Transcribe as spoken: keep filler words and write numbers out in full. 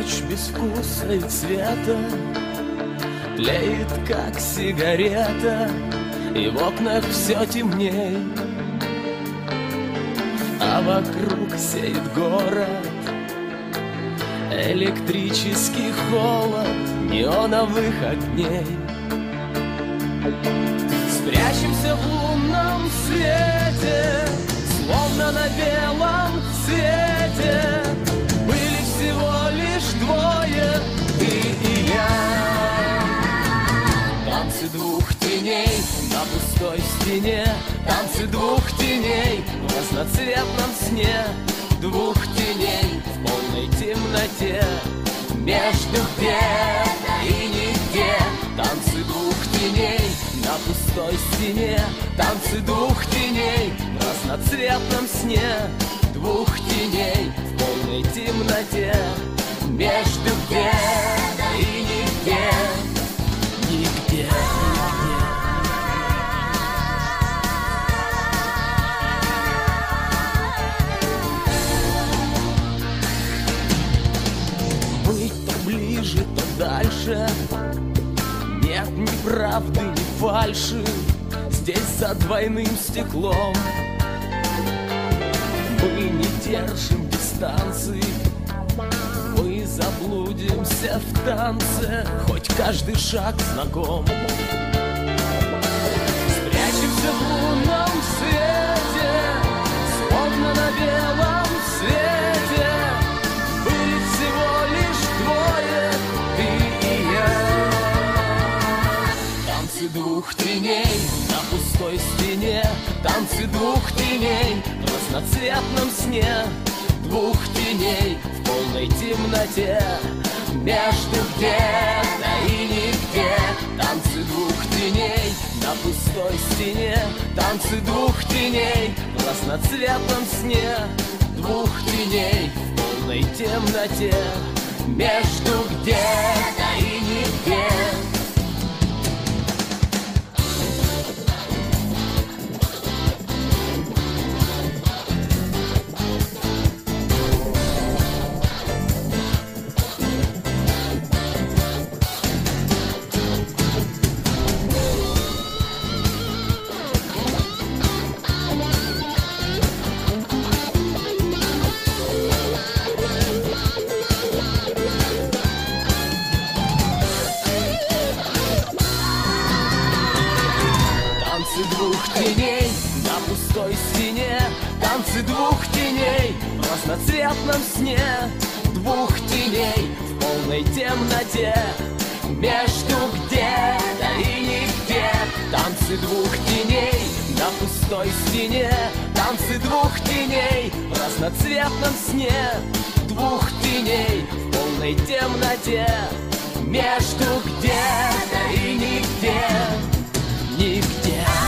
Ночь без вкуса и цвета тлеет, как сигарета, и в окнах все темней, а вокруг сеет город электрический холод неоновых огней. Спрячемся в лунном свете, словно на белом свете. Были всего лишь двое, ты и я. Танцы двух теней на пустой стене, танцы двух теней в разноцветном сне, двух теней в полной темноте, между где-то и нигде. Танцы двух теней на пустой стене, танцы двух теней в разноцветном сне, двух теней в полной темноте, между где-то и нигде. Нигде, нигде. Быть то ближе, то дальше, нет ни правды, ни фальши здесь за двойным стеклом. Мы не держим дистанции, мы заблудимся в танце, хоть каждый шаг знаком. Спрячемся в лунном свете, словно на белом свете. Были всего лишь двое, ты и я. Танцы двух теней на пустой стене, танцы двух теней в разноцветном сне, двух теней в полной темноте, между где-то и нигде. Танцы двух теней на пустой стене, танцы двух теней в разноцветном сне, двух теней в полной темноте, между где-то и нигде. Танцы двух теней на пустой стене, танцы двух теней в разноцветном сне, двух теней в полной темноте, между где-то и нигде. Танцы двух теней на пустой стене, танцы двух теней в разноцветном сне, двух теней в полной темноте, между где-то и нигде. Нигде.